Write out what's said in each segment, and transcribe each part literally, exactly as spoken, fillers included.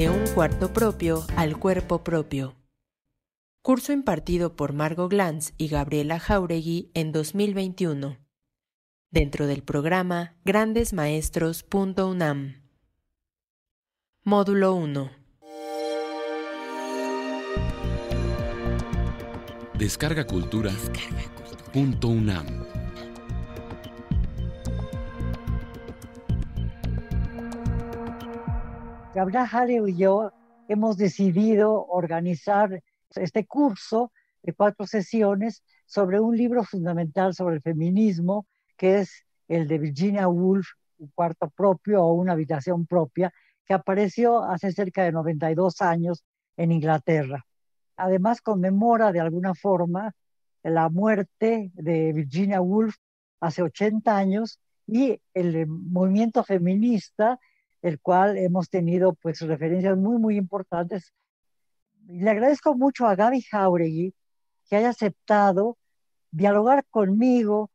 De un cuarto propio al cuerpo propio. Curso impartido por Margot Glantz y Gabriela Jáuregui en dos mil veintiuno. Dentro del programa grandes maestros punto unam. Módulo uno. Descarga Cultura. Punto unam. Gabriela Jáuregui y yo hemos decidido organizar este curso de cuatro sesiones sobre un libro fundamental sobre el feminismo, que es el de Virginia Woolf, Un cuarto propio o Una habitación propia, que apareció hace cerca de noventa y dos años en Inglaterra. Además, conmemora de alguna forma la muerte de Virginia Woolf hace ochenta años y el movimiento feminista, el cual hemos tenido pues referencias muy, muy importantes. Y le agradezco mucho a Gaby Jáuregui que haya aceptado dialogar conmigo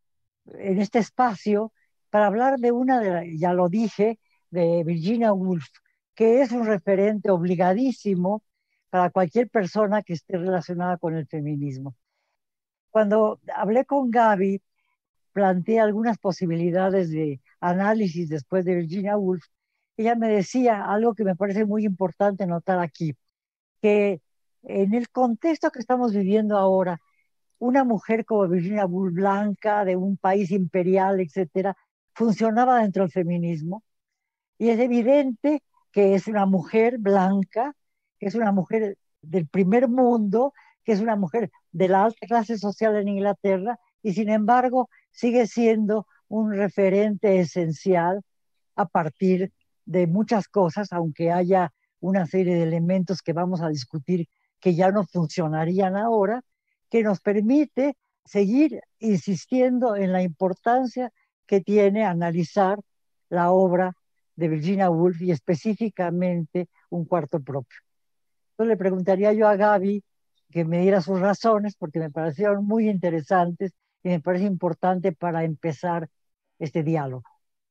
en este espacio para hablar de una, de, ya lo dije, de Virginia Woolf, que es un referente obligadísimo para cualquier persona que esté relacionada con el feminismo. Cuando hablé con Gaby, planteé algunas posibilidades de análisis después de Virginia Woolf. Ella me decía algo que me parece muy importante notar aquí, que en el contexto que estamos viviendo ahora, una mujer como Virginia Woolf, blanca, de un país imperial, etcétera, funcionaba dentro del feminismo. Y es evidente que es una mujer blanca, que es una mujer del primer mundo, que es una mujer de la alta clase social en Inglaterra, y sin embargo sigue siendo un referente esencial a partir de muchas cosas, aunque haya una serie de elementos que vamos a discutir que ya no funcionarían ahora, que nos permite seguir insistiendo en la importancia que tiene analizar la obra de Virginia Woolf y específicamente Un cuarto propio. Entonces le preguntaría yo a Gaby que me diera sus razones, porque me parecieron muy interesantes y me parece importante para empezar este diálogo.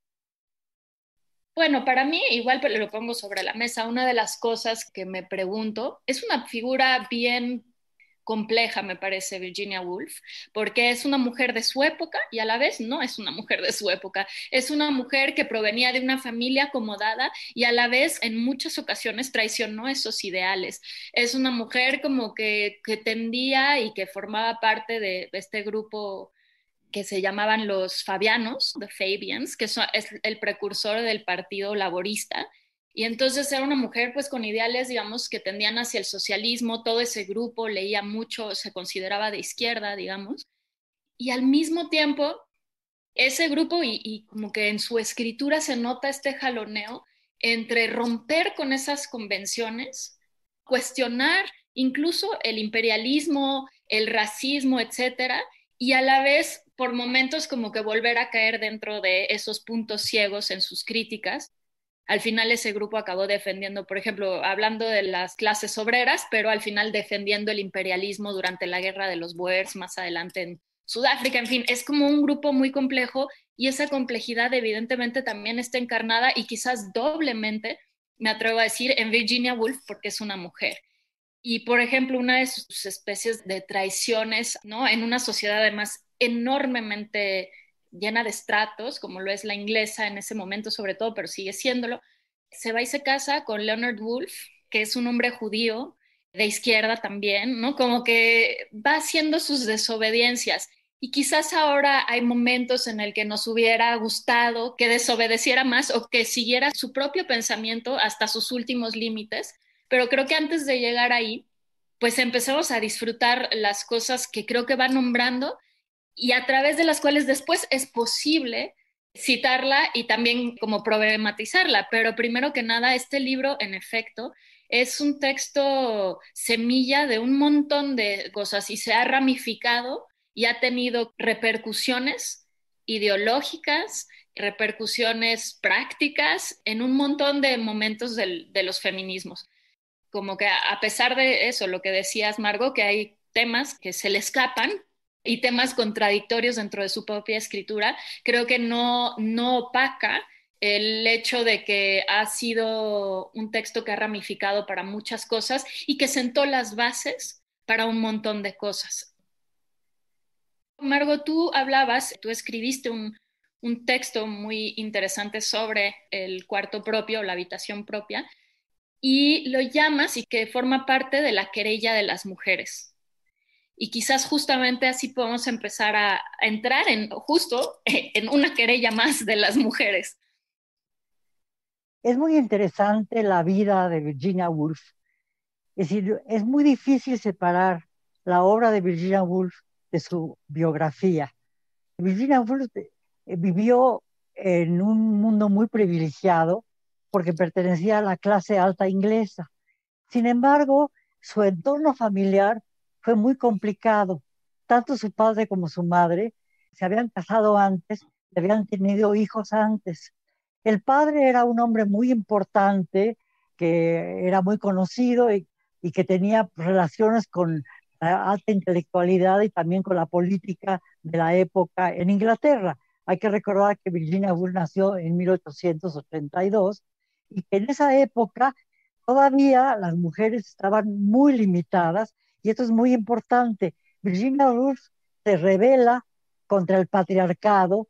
Bueno, para mí, igual lo pongo sobre la mesa, una de las cosas que me pregunto, es una figura bien compleja, me parece, Virginia Woolf, porque es una mujer de su época y a la vez no es una mujer de su época. Es una mujer que provenía de una familia acomodada y a la vez en muchas ocasiones traicionó esos ideales. Es una mujer como que, que tendía y que formaba parte de este grupo que se llamaban los Fabianos, the Fabians, que son, es el precursor del Partido Laborista. Y entonces era una mujer pues con ideales, digamos, que tendían hacia el socialismo. Todo ese grupo leía mucho, se consideraba de izquierda, digamos. Y al mismo tiempo, ese grupo, y, y como que en su escritura se nota este jaloneo entre romper con esas convenciones, cuestionar incluso el imperialismo, el racismo, etcétera, y a la vez por momentos como que volver a caer dentro de esos puntos ciegos en sus críticas. Al final ese grupo acabó defendiendo, por ejemplo, hablando de las clases obreras, pero al final defendiendo el imperialismo durante la guerra de los Boers, más adelante en Sudáfrica. En fin, es como un grupo muy complejo y esa complejidad evidentemente también está encarnada y quizás doblemente, me atrevo a decir, en Virginia Woolf porque es una mujer. Y, por ejemplo, una de sus especies de traiciones, ¿no? En una sociedad además enormemente llena de estratos, como lo es la inglesa en ese momento sobre todo, pero sigue siéndolo, se va y se casa con Leonard Woolf, que es un hombre judío, de izquierda también, ¿no? Como que va haciendo sus desobediencias. Y quizás ahora hay momentos en el que nos hubiera gustado que desobedeciera más o que siguiera su propio pensamiento hasta sus últimos límites, pero creo que antes de llegar ahí, pues empezamos a disfrutar las cosas que creo que va nombrando y a través de las cuales después es posible citarla y también como problematizarla. Pero primero que nada, este libro, en efecto, es un texto semilla de un montón de cosas y se ha ramificado y ha tenido repercusiones ideológicas, repercusiones prácticas en un montón de momentos del, de los feminismos. Como que a pesar de eso, lo que decías, Margot, que hay temas que se le escapan y temas contradictorios dentro de su propia escritura, creo que no, no opaca el hecho de que ha sido un texto que ha ramificado para muchas cosas y que sentó las bases para un montón de cosas. Margot, tú hablabas, tú escribiste un, un texto muy interesante sobre el cuarto propio, la habitación propia, y lo llamas y que forma parte de la querella de las mujeres. Y quizás justamente así podemos empezar a, a entrar en justo en una querella más de las mujeres. Es muy interesante la vida de Virginia Woolf. Es decir, es muy difícil separar la obra de Virginia Woolf de su biografía. Virginia Woolf eh, vivió en un mundo muy privilegiado porque pertenecía a la clase alta inglesa. Sin embargo, su entorno familiar fue muy complicado. Tanto su padre como su madre se habían casado antes, habían tenido hijos antes. El padre era un hombre muy importante, que era muy conocido y, y que tenía relaciones con la alta intelectualidad y también con la política de la época en Inglaterra. Hay que recordar que Virginia Woolf nació en mil ochocientos ochenta y dos y que en esa época todavía las mujeres estaban muy limitadas y esto es muy importante. Virginia Woolf se rebela contra el patriarcado,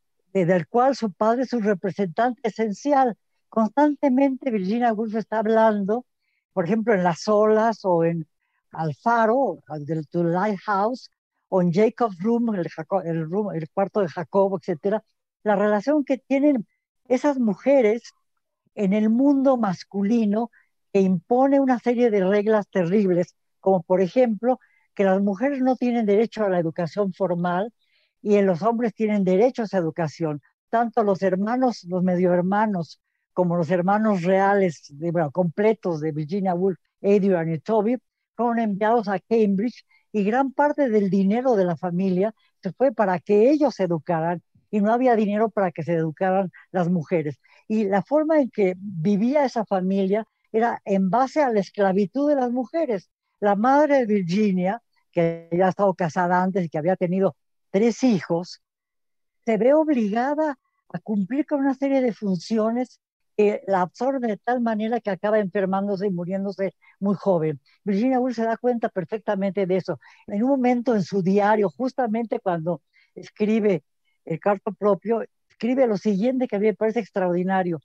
del cual su padre es un representante esencial. Constantemente Virginia Woolf está hablando, por ejemplo, en Las Olas o en Alfaro, del The Lighthouse, o en Jacob's Room, el, el, room, el cuarto de Jacobo, etcétera, la relación que tienen esas mujeres en el mundo masculino que impone una serie de reglas terribles, como por ejemplo que las mujeres no tienen derecho a la educación formal y los hombres tienen derecho a esa educación. Tanto los hermanos, los medio hermanos, como los hermanos reales, de, bueno, completos de Virginia Woolf, Adrian y Toby, fueron enviados a Cambridge y gran parte del dinero de la familia se fue para que ellos se educaran y no había dinero para que se educaran las mujeres. Y la forma en que vivía esa familia era en base a la esclavitud de las mujeres. La madre de Virginia, que ya ha estado casada antes y que había tenido tres hijos, se ve obligada a cumplir con una serie de funciones que la absorbe de tal manera que acaba enfermándose y muriéndose muy joven. Virginia Woolf se da cuenta perfectamente de eso. En un momento en su diario, justamente cuando escribe el cuarto propio, escribe lo siguiente que a mí me parece extraordinario.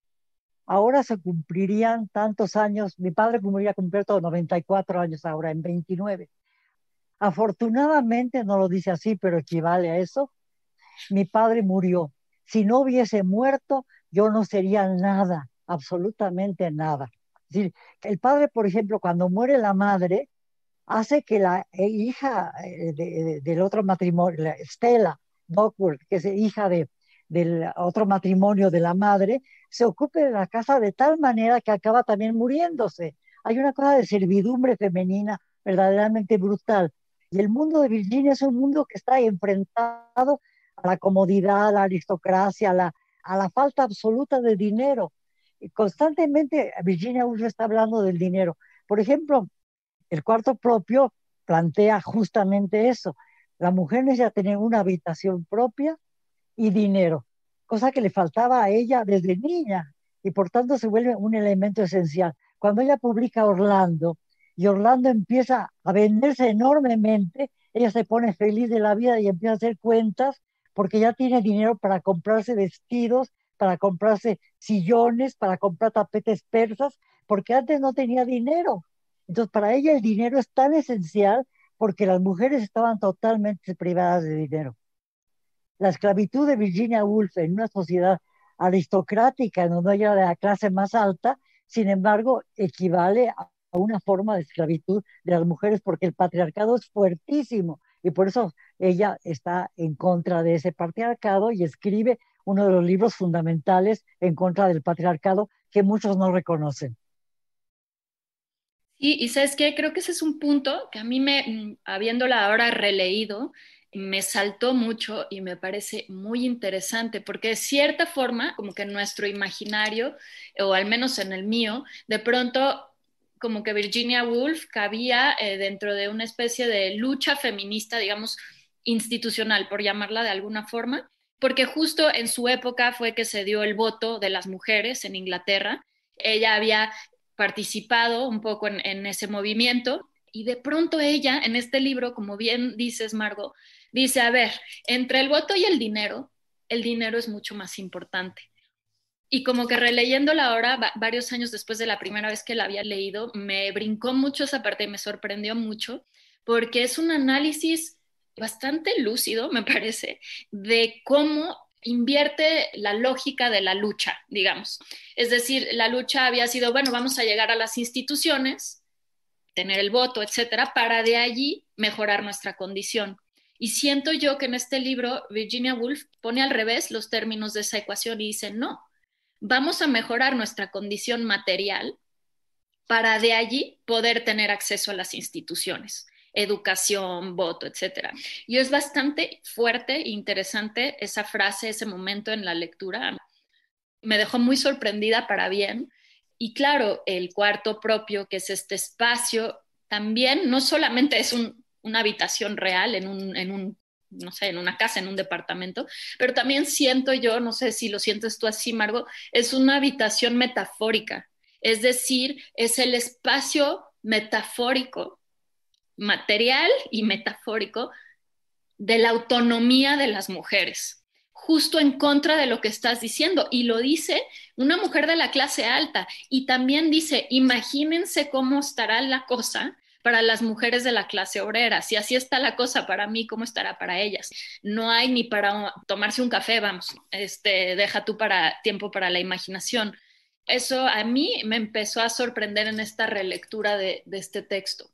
Ahora se cumplirían tantos años, mi padre cumpliría cumplir todos noventa y cuatro años ahora, en veintinueve. Afortunadamente, no lo dice así, pero equivale a eso, mi padre murió. Si no hubiese muerto, yo no sería nada, absolutamente nada. Es decir, el padre, por ejemplo, cuando muere la madre, hace que la hija de, de, del otro matrimonio, la Stella Duckworth, que es hija de, del otro matrimonio de la madre, se ocupe de la casa de tal manera que acaba también muriéndose. Hay una cosa de servidumbre femenina verdaderamente brutal. Y el mundo de Virginia es un mundo que está enfrentado a la comodidad, a la aristocracia, a la, a la falta absoluta de dinero. Y constantemente Virginia Woolf está hablando del dinero. Por ejemplo, el cuarto propio plantea justamente eso. La mujer necesita tener una habitación propia y dinero, cosa que le faltaba a ella desde niña y por tanto se vuelve un elemento esencial. Cuando ella publica Orlando y Orlando empieza a venderse enormemente, ella se pone feliz de la vida y empieza a hacer cuentas porque ya tiene dinero para comprarse vestidos, para comprarse sillones, para comprar tapetes persas, porque antes no tenía dinero. Entonces, para ella el dinero es tan esencial porque las mujeres estaban totalmente privadas de dinero. La esclavitud de Virginia Woolf en una sociedad aristocrática, en donde ella era de la clase más alta, sin embargo, equivale a una forma de esclavitud de las mujeres porque el patriarcado es fuertísimo y por eso ella está en contra de ese patriarcado y escribe uno de los libros fundamentales en contra del patriarcado que muchos no reconocen. Sí, y sabes qué, creo que ese es un punto que a mí me, habiéndola ahora releído, me saltó mucho y me parece muy interesante, porque de cierta forma, como que en nuestro imaginario, o al menos en el mío, de pronto como que Virginia Woolf cabía eh, dentro de una especie de lucha feminista, digamos, institucional, por llamarla de alguna forma, porque justo en su época fue que se dio el voto de las mujeres en Inglaterra. Ella había participado un poco en, en ese movimiento y de pronto ella, en este libro, como bien dices, Margot, dice, a ver, entre el voto y el dinero, el dinero es mucho más importante. Y como que releyéndola ahora, varios años después de la primera vez que la había leído, me brincó mucho esa parte y me sorprendió mucho, porque es un análisis bastante lúcido, me parece, de cómo invierte la lógica de la lucha, digamos. Es decir, la lucha había sido, bueno, vamos a llegar a las instituciones, tener el voto, etcétera, para de allí mejorar nuestra condición. Y siento yo que en este libro Virginia Woolf pone al revés los términos de esa ecuación y dice, no, vamos a mejorar nuestra condición material para de allí poder tener acceso a las instituciones, educación, voto, etcétera. Y es bastante fuerte e interesante esa frase, ese momento en la lectura. Me dejó muy sorprendida para bien. Y claro, el cuarto propio, que es este espacio, también no solamente es un, una habitación real en un, en un, no sé, en una casa, en un departamento, pero también siento yo, no sé si lo sientes tú así, Margot, es una habitación metafórica. Es decir, es el espacio metafórico, material y metafórico de la autonomía de las mujeres, justo en contra de lo que estás diciendo. Y lo dice una mujer de la clase alta. Y también dice, imagínense cómo estará la cosa para las mujeres de la clase obrera. Si así está la cosa para mí, ¿cómo estará para ellas? No hay ni para tomarse un café, vamos, este, deja tú para tiempo para la imaginación. Eso a mí me empezó a sorprender en esta relectura de, de este texto.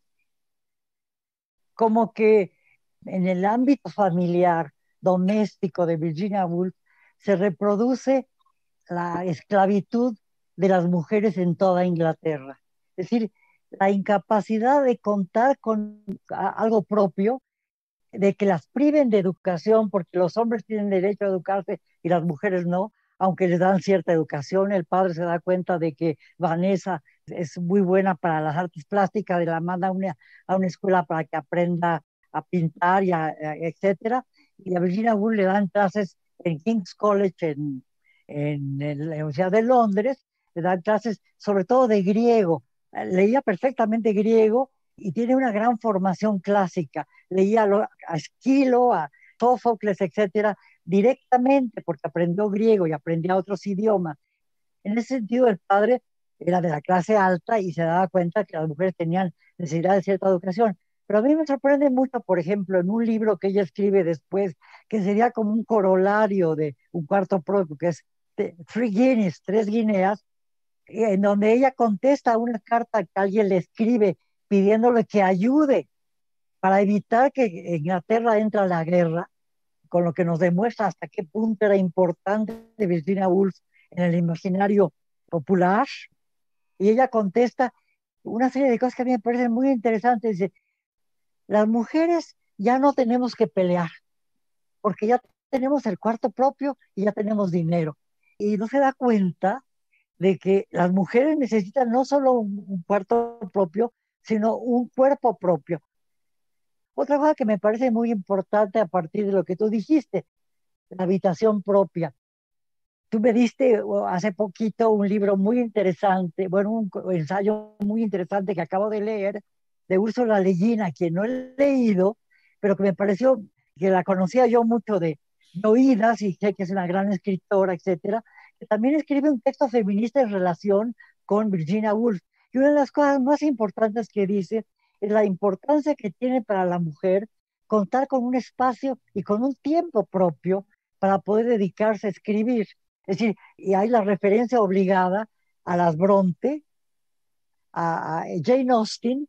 Como que en el ámbito familiar, doméstico de Virginia Woolf, se reproduce la esclavitud de las mujeres en toda Inglaterra. Es decir, la incapacidad de contar con algo propio, de que las priven de educación, porque los hombres tienen derecho a educarse y las mujeres no, aunque les dan cierta educación. El padre se da cuenta de que Vanessa es muy buena para las artes plásticas, y la manda a una, a una escuela para que aprenda a pintar, y a, a, etcétera. Y a Virginia Woolf le dan clases en King's College, en, en, en la Universidad de Londres, le dan clases sobre todo de griego. Leía perfectamente griego y tiene una gran formación clásica. Leía a Esquilo, a Sófocles, etcétera, directamente porque aprendió griego y aprendía otros idiomas. En ese sentido, el padre era de la clase alta y se daba cuenta que las mujeres tenían necesidad de cierta educación. Pero a mí me sorprende mucho, por ejemplo, en un libro que ella escribe después, que sería como un corolario de un cuarto propio, que es Three Guineas, tres guineas, en donde ella contesta una carta que alguien le escribe pidiéndole que ayude para evitar que Inglaterra entre a la guerra, con lo que nos demuestra hasta qué punto era importante Virginia Woolf en el imaginario popular. Y ella contesta una serie de cosas que a mí me parecen muy interesantes. Dice, las mujeres ya no tenemos que pelear, porque ya tenemos el cuarto propio y ya tenemos dinero. Y no se da cuenta de que las mujeres necesitan no solo un, un cuarto propio, sino un cuerpo propio. Otra cosa que me parece muy importante a partir de lo que tú dijiste, la habitación propia. Tú me diste hace poquito un libro muy interesante, bueno, un ensayo muy interesante que acabo de leer, de Úrsula Le Guin, a quien no he leído, pero que me pareció que la conocía yo mucho de, de oídas, y sé que es una gran escritora, etcétera, que también escribe un texto feminista en relación con Virginia Woolf. Y una de las cosas más importantes que dice es la importancia que tiene para la mujer contar con un espacio y con un tiempo propio para poder dedicarse a escribir. Es decir, y hay la referencia obligada a las Bronte, a, a Jane Austen,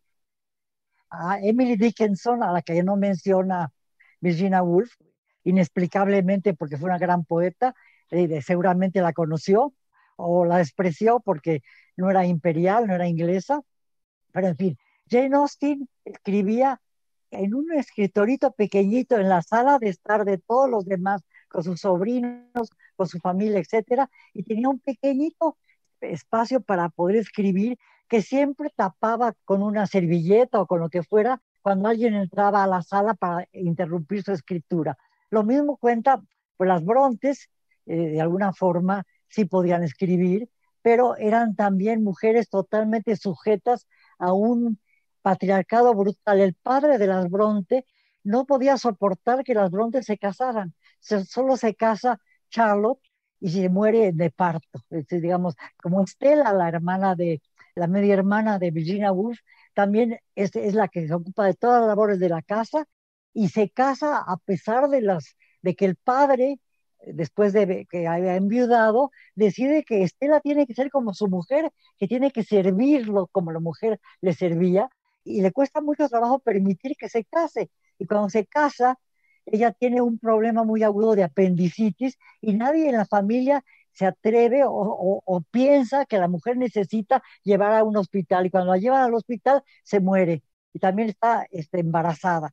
a Emily Dickinson, a la que no menciona Virginia Woolf, inexplicablemente porque fue una gran poeta, eh, seguramente la conoció o la despreció porque no era imperial, no era inglesa, pero en fin, Jane Austen escribía en un escritorito pequeñito en la sala de estar de todos los demás, con sus sobrinos, con su familia, etcétera, y tenía un pequeñito espacio para poder escribir, que siempre tapaba con una servilleta o con lo que fuera cuando alguien entraba a la sala para interrumpir su escritura. Lo mismo cuenta Pues las Brontes, eh, de alguna forma, sí podían escribir, pero eran también mujeres totalmente sujetas a un patriarcado brutal. El padre de las Bronte no podía soportar que las Bronte se casaran. Se, solo se casa Charlotte y se muere de parto. Es decir, digamos, como Estela, la hermana de, la media hermana de Virginia Woolf, también es, es la que se ocupa de todas las labores de la casa y se casa a pesar de, las, de que el padre, después de que haya enviudado, decide que Estela tiene que ser como su mujer, que tiene que servirlo como la mujer le servía, y le cuesta mucho trabajo permitir que se case. Y cuando se casa, ella tiene un problema muy agudo de apendicitis y nadie en la familia se atreve o, o, o piensa que la mujer necesita llevar a un hospital, y cuando la llevan al hospital se muere y también está este, embarazada.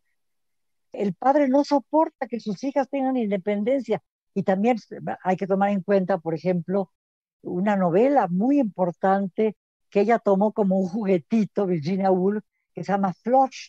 El padre no soporta que sus hijas tengan independencia, y también hay que tomar en cuenta, por ejemplo, una novela muy importante que ella tomó como un juguetito, Virginia Woolf, que se llama Flush.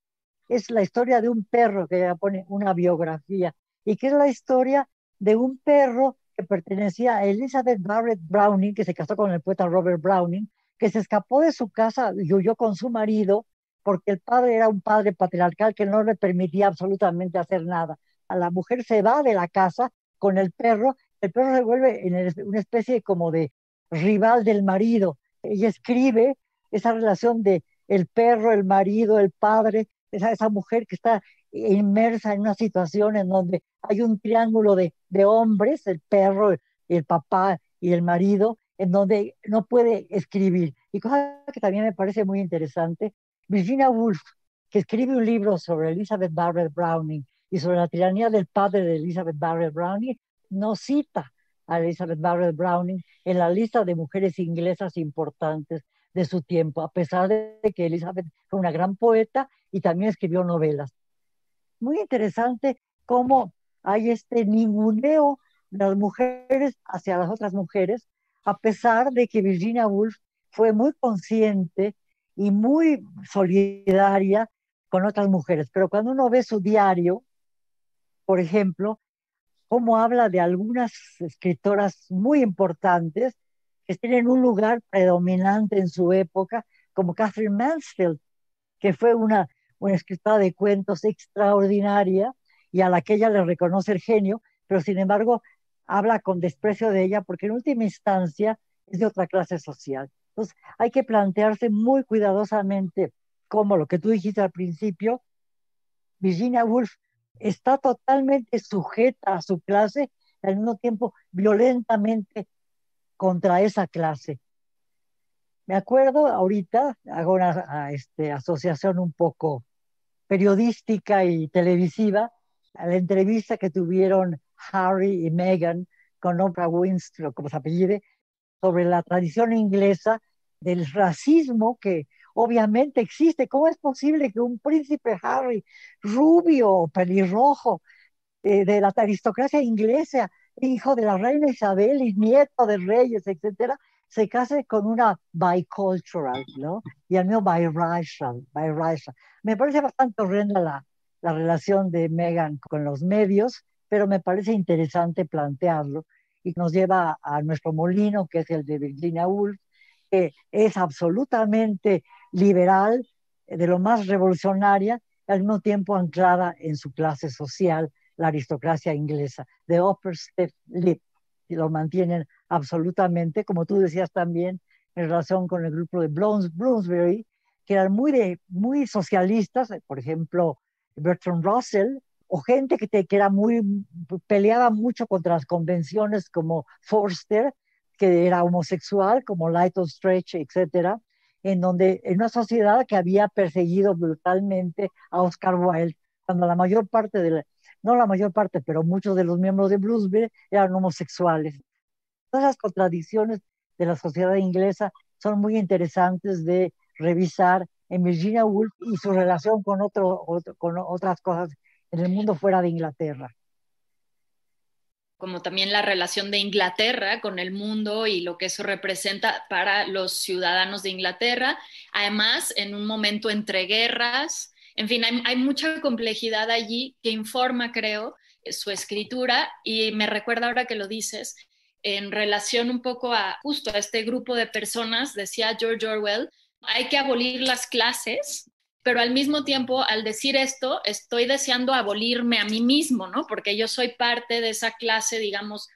Es la historia de un perro, que ella pone una biografía, y que es la historia de un perro que pertenecía a Elizabeth Barrett Browning, que se casó con el poeta Robert Browning, que se escapó de su casa y huyó con su marido porque el padre era un padre patriarcal que no le permitía absolutamente hacer nada. A la mujer se va de la casa con el perro, el perro se vuelve en el, una especie como de rival del marido. Ella escribe esa relación de el perro, el marido, el padre, esa, esa mujer que está inmersa en una situación en donde hay un triángulo de, de hombres, el perro, el papá y el marido, en donde no puede escribir. Y cosa que también me parece muy interesante, Virginia Woolf, que escribe un libro sobre Elizabeth Barrett Browning y sobre la tiranía del padre de Elizabeth Barrett Browning, no cita a Elizabeth Barrett Browning en la lista de mujeres inglesas importantes de su tiempo, a pesar de que Elizabeth fue una gran poeta y también escribió novelas. Muy interesante cómo hay este ninguneo de las mujeres hacia las otras mujeres, a pesar de que Virginia Woolf fue muy consciente y muy solidaria con otras mujeres. Pero cuando uno ve su diario, por ejemplo, cómo habla de algunas escritoras muy importantes que tienen un lugar predominante en su época, como Catherine Mansfield, que fue una, una escritora de cuentos extraordinaria y a la que ella le reconoce el genio, pero sin embargo habla con desprecio de ella porque en última instancia es de otra clase social. Entonces hay que plantearse muy cuidadosamente como lo que tú dijiste al principio, Virginia Woolf está totalmente sujeta a su clase y al mismo tiempo violentamente contra esa clase. Me acuerdo ahorita, hago una a, este, asociación un poco periodística y televisiva, a la entrevista que tuvieron Harry y Meghan con Oprah Winfrey, como se apellide, sobre la tradición inglesa del racismo que obviamente existe. ¿Cómo es posible que un príncipe Harry, rubio o pelirrojo, eh, de la aristocracia inglesa, hijo de la reina Isabel y nieto de reyes, etcétera, se case con una bicultural, ¿no? Y al mismo biracial, biracial. Me parece bastante horrenda la, la relación de Meghan con los medios, pero me parece interesante plantearlo y nos lleva a, a nuestro molino, que es el de Virginia Woolf, que es absolutamente liberal, de lo más revolucionaria, al mismo tiempo anclada en su clase social, la aristocracia inglesa, de upper step lip, y lo mantienen absolutamente, como tú decías también, en relación con el grupo de Bloomsbury, que eran muy, de, muy socialistas, por ejemplo, Bertrand Russell, o gente que, te, que era muy, peleaba mucho contra las convenciones como Forster, que era homosexual, como Lytton Stretch, etcétera, en donde en una sociedad que había perseguido brutalmente a Oscar Wilde, cuando la mayor parte de la, no la mayor parte, pero muchos de los miembros de Bloomsbury eran homosexuales. Todas las contradicciones de la sociedad inglesa son muy interesantes de revisar en Virginia Woolf y su relación con, otro, otro, con otras cosas en el mundo fuera de Inglaterra. Como también la relación de Inglaterra con el mundo y lo que eso representa para los ciudadanos de Inglaterra. Además, en un momento entre guerras, en fin, hay, hay mucha complejidad allí que informa, creo, su escritura, y me recuerda ahora que lo dices, en relación un poco a justo a este grupo de personas, decía George Orwell, hay que abolir las clases, pero al mismo tiempo, al decir esto, estoy deseando abolirme a mí mismo, ¿no? Porque yo soy parte de esa clase, digamos,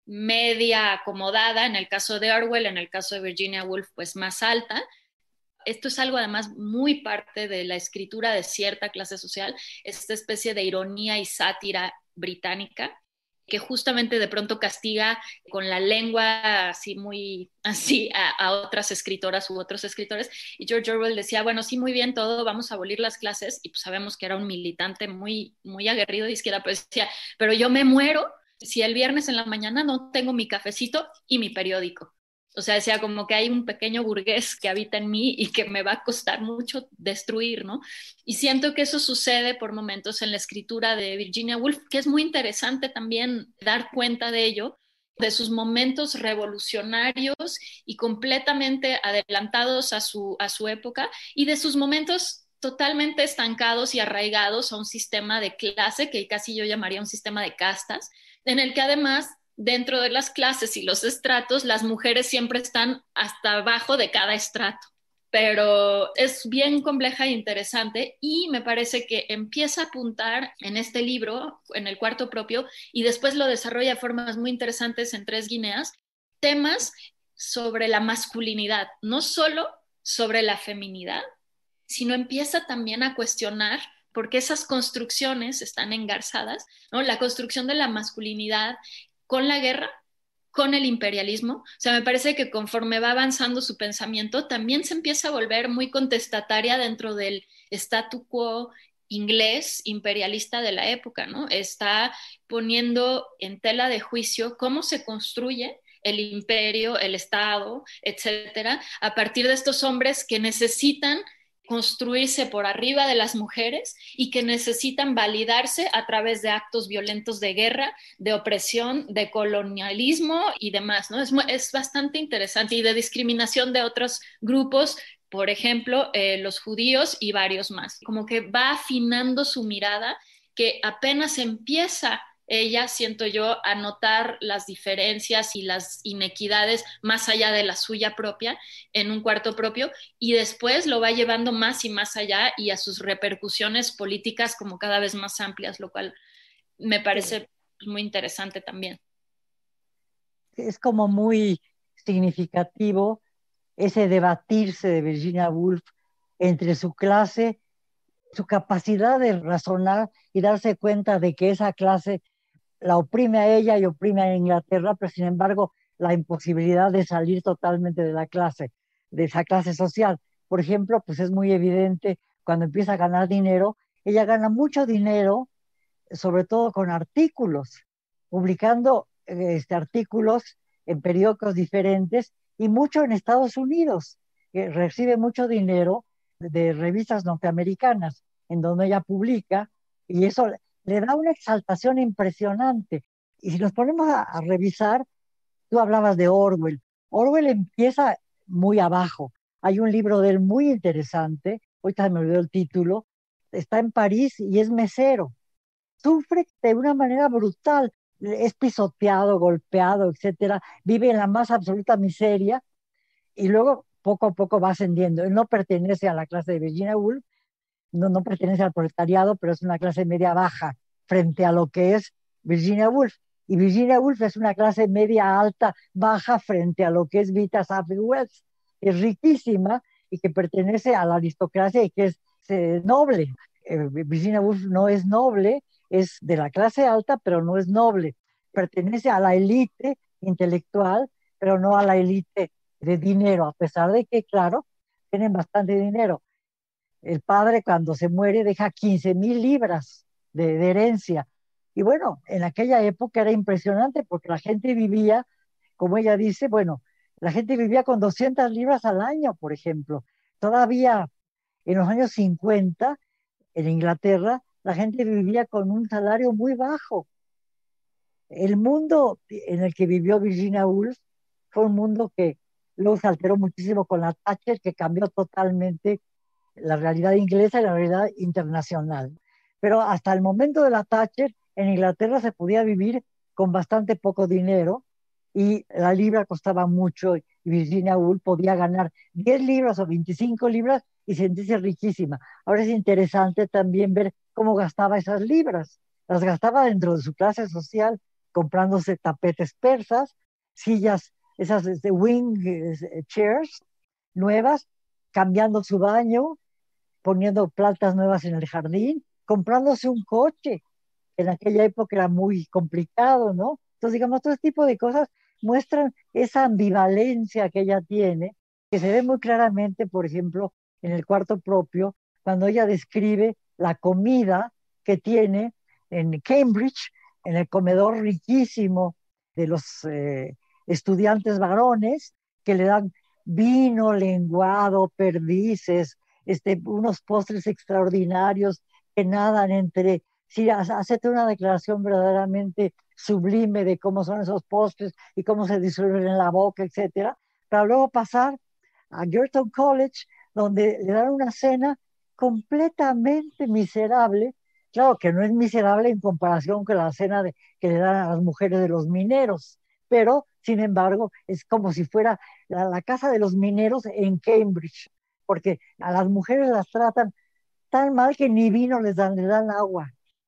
media acomodada, en el caso de Orwell, en el caso de Virginia Woolf, pues más alta. Esto es algo además muy parte de la escritura de cierta clase social, esta especie de ironía y sátira británica, que justamente de pronto castiga con la lengua así muy así a, a otras escritoras u otros escritores. Y George Orwell decía, bueno, sí, muy bien todo, vamos a abolir las clases, y pues sabemos que era un militante muy, muy aguerrido de izquierda, pero decía, pero yo me muero si el viernes en la mañana no tengo mi cafecito y mi periódico. O sea, decía como que hay un pequeño burgués que habita en mí y que me va a costar mucho destruir, ¿no? Y siento que eso sucede por momentos en la escritura de Virginia Woolf, que es muy interesante también dar cuenta de ello, de sus momentos revolucionarios y completamente adelantados a su, a su época, y de sus momentos totalmente estancados y arraigados a un sistema de clase que casi yo llamaría un sistema de castas, en el que además dentro de las clases y los estratos, las mujeres siempre están hasta abajo de cada estrato. Pero es bien compleja e interesante, y me parece que empieza a apuntar en este libro, en el cuarto propio, y después lo desarrolla de formas muy interesantes en Tres Guineas, temas sobre la masculinidad, no solo sobre la feminidad, sino empieza también a cuestionar porque esas construcciones están engarzadas, ¿no? La construcción de la masculinidad con la guerra, con el imperialismo. O sea, me parece que conforme va avanzando su pensamiento, también se empieza a volver muy contestataria dentro del statu quo inglés imperialista de la época, ¿no? Está poniendo en tela de juicio cómo se construye el imperio, el Estado, etcétera, a partir de estos hombres que necesitan construirse por arriba de las mujeres y que necesitan validarse a través de actos violentos de guerra, de opresión, de colonialismo y demás, ¿no? Es, es bastante interesante, y de discriminación de otros grupos, por ejemplo, eh, los judíos y varios más. Como que va afinando su mirada, que apenas empieza ella, siento yo, a notar las diferencias y las inequidades más allá de la suya propia en un cuarto propio, y después lo va llevando más y más allá y a sus repercusiones políticas como cada vez más amplias, lo cual me parece muy interesante también. Es como muy significativo ese debatirse de Virginia Woolf entre su clase, su capacidad de razonar y darse cuenta de que esa clase la oprime a ella y oprime a Inglaterra, pero sin embargo la imposibilidad de salir totalmente de la clase, de esa clase social. Por ejemplo, pues es muy evidente cuando empieza a ganar dinero, ella gana mucho dinero, sobre todo con artículos, publicando este, artículos en periódicos diferentes y mucho en Estados Unidos, que recibe mucho dinero de revistas norteamericanas, en donde ella publica, y eso le da una exaltación impresionante. Y si nos ponemos a, a revisar, tú hablabas de Orwell. Orwell empieza muy abajo. Hay un libro de él muy interesante, ahorita me olvidó el título, está en París y es mesero. Sufre de una manera brutal, es pisoteado, golpeado, etcétera, vive en la más absoluta miseria y luego poco a poco va ascendiendo. Él no pertenece a la clase de Virginia Woolf, no, no pertenece al proletariado, pero es una clase media baja frente a lo que es Virginia Woolf. Y Virginia Woolf es una clase media alta, baja frente a lo que es Vita Sackville-West. Es riquísima y que pertenece a la aristocracia y que es eh, noble. Eh, Virginia Woolf no es noble, es de la clase alta, pero no es noble. Pertenece a la élite intelectual, pero no a la élite de dinero, a pesar de que, claro, tienen bastante dinero. El padre cuando se muere deja quince mil libras de, de herencia. Y bueno, en aquella época era impresionante porque la gente vivía, como ella dice, bueno, la gente vivía con doscientas libras al año, por ejemplo. Todavía en los años cincuenta, en Inglaterra, la gente vivía con un salario muy bajo. El mundo en el que vivió Virginia Woolf fue un mundo que luego se alteró muchísimo con la Thatcher, que cambió totalmente la realidad inglesa y la realidad internacional. Pero hasta el momento de la Thatcher, en Inglaterra se podía vivir con bastante poco dinero y la libra costaba mucho y Virginia Woolf podía ganar diez libras o veinticinco libras y sentirse riquísima. Ahora es interesante también ver cómo gastaba esas libras. Las gastaba dentro de su clase social, comprándose tapetes persas, sillas, esas este, wing eh, chairs nuevas, cambiando su baño, poniendo plantas nuevas en el jardín, comprándose un coche. En aquella época era muy complicado, ¿no? Entonces, digamos, todo este tipo de cosas muestran esa ambivalencia que ella tiene, que se ve muy claramente, por ejemplo, en el cuarto propio, cuando ella describe la comida que tiene en Cambridge, en el comedor riquísimo de los eh, estudiantes varones, que le dan vino, lenguado, perdices, este, unos postres extraordinarios que nadan entre... Sí, hacete una declaración verdaderamente sublime de cómo son esos postres y cómo se disuelven en la boca, etcétera, para luego pasar a Girton College, donde le dan una cena completamente miserable. Claro que no es miserable en comparación con la cena de, que le dan a las mujeres de los mineros, pero sin embargo es como si fuera la, la casa de los mineros en Cambridge, porque a las mujeres las tratan tan mal que ni vino les dan, les dan agua.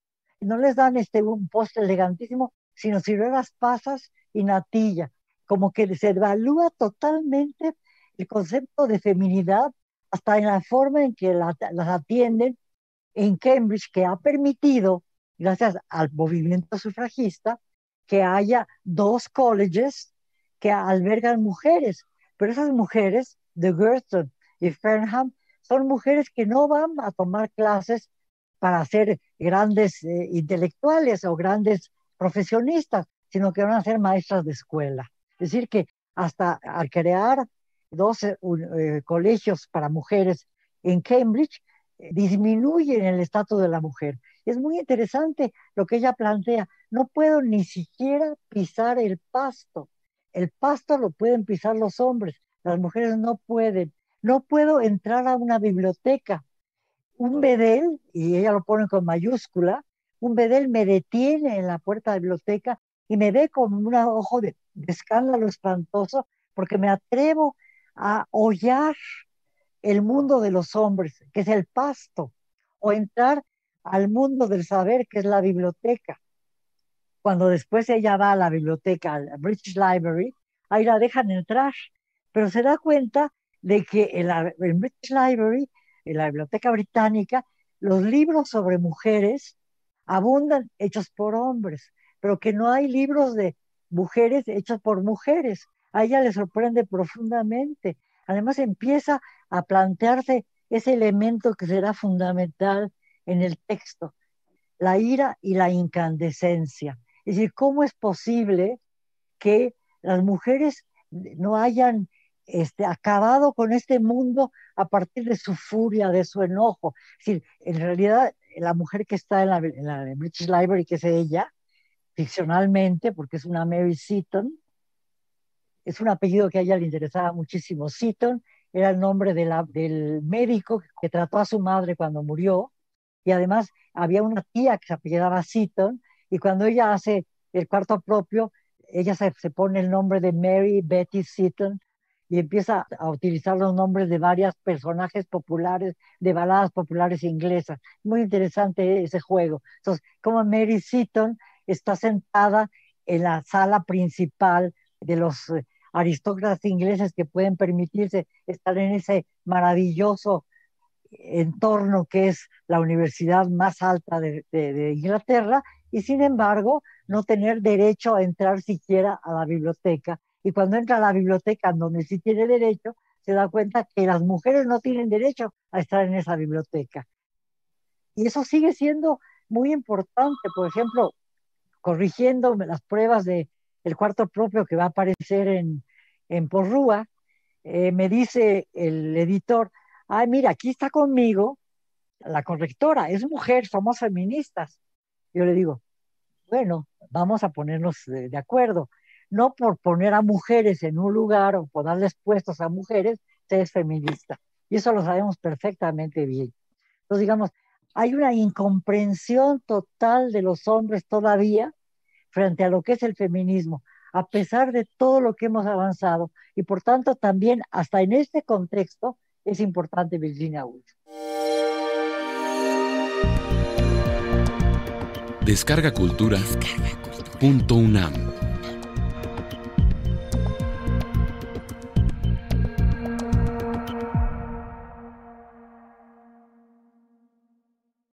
No les dan este, un postre elegantísimo, sino ciruelas pasas y natilla. Como que se evalúa totalmente el concepto de feminidad, hasta en la forma en que la, las atienden en Cambridge, que ha permitido, gracias al movimiento sufragista, que haya dos colleges que albergan mujeres. Pero esas mujeres, de Girton y Fernham, son mujeres que no van a tomar clases para ser grandes eh, intelectuales o grandes profesionistas, sino que van a ser maestras de escuela. Es decir, que hasta al crear dos eh, eh, colegios para mujeres en Cambridge, eh, disminuyen el estatus de la mujer. Es muy interesante lo que ella plantea. No puedo ni siquiera pisar el pasto. El pasto lo pueden pisar los hombres, las mujeres no pueden. No puedo entrar a una biblioteca. Un bedel, y ella lo pone con mayúscula, un bedel me detiene en la puerta de la biblioteca y me ve con un ojo de, de escándalo espantoso porque me atrevo a hollar el mundo de los hombres, que es el pasto, o entrar al mundo del saber, que es la biblioteca. Cuando después ella va a la biblioteca, al British Library, ahí la dejan entrar, pero se da cuenta de que en la en British Library, en la biblioteca británica, los libros sobre mujeres abundan hechos por hombres, pero que no hay libros de mujeres hechos por mujeres. A ella le sorprende profundamente. Además empieza a plantearse ese elemento que será fundamental en el texto, la ira y la incandescencia. Es decir, ¿cómo es posible que las mujeres no hayan este, acabado con este mundo a partir de su furia, de su enojo? Es decir, en realidad la mujer que está en la, en la British Library, que es ella, ficcionalmente, porque es una Mary Seton, es un apellido que a ella le interesaba muchísimo. Seton era el nombre de la, del médico que trató a su madre cuando murió, y además había una tía que se apellidaba Seton, y cuando ella hace el cuarto propio, ella se, se pone el nombre de Mary Betty Seton y empieza a utilizar los nombres de varios personajes populares, de baladas populares inglesas. Muy interesante ese juego. Entonces, como Mary Seton está sentada en la sala principal de los eh, aristócratas ingleses que pueden permitirse estar en ese maravilloso entorno que es la universidad más alta de, de, de Inglaterra, y sin embargo no tener derecho a entrar siquiera a la biblioteca. Y cuando entra a la biblioteca, donde sí tiene derecho, se da cuenta que las mujeres no tienen derecho a estar en esa biblioteca. Y eso sigue siendo muy importante. Por ejemplo, corrigiendo las pruebas de el cuarto propio que va a aparecer en, en Porrúa, eh, me dice el editor: ay, mira, aquí está conmigo la correctora, es mujer, somos feministas. Yo le digo, bueno, vamos a ponernos de, de acuerdo. No por poner a mujeres en un lugar o por darles puestos a mujeres, se es feminista. Y eso lo sabemos perfectamente bien. Entonces, digamos, hay una incomprensión total de los hombres todavía frente a lo que es el feminismo, a pesar de todo lo que hemos avanzado. Y por tanto también, hasta en este contexto, es importante Virginia Woolf. Descarga Cultura. Punto UNAM.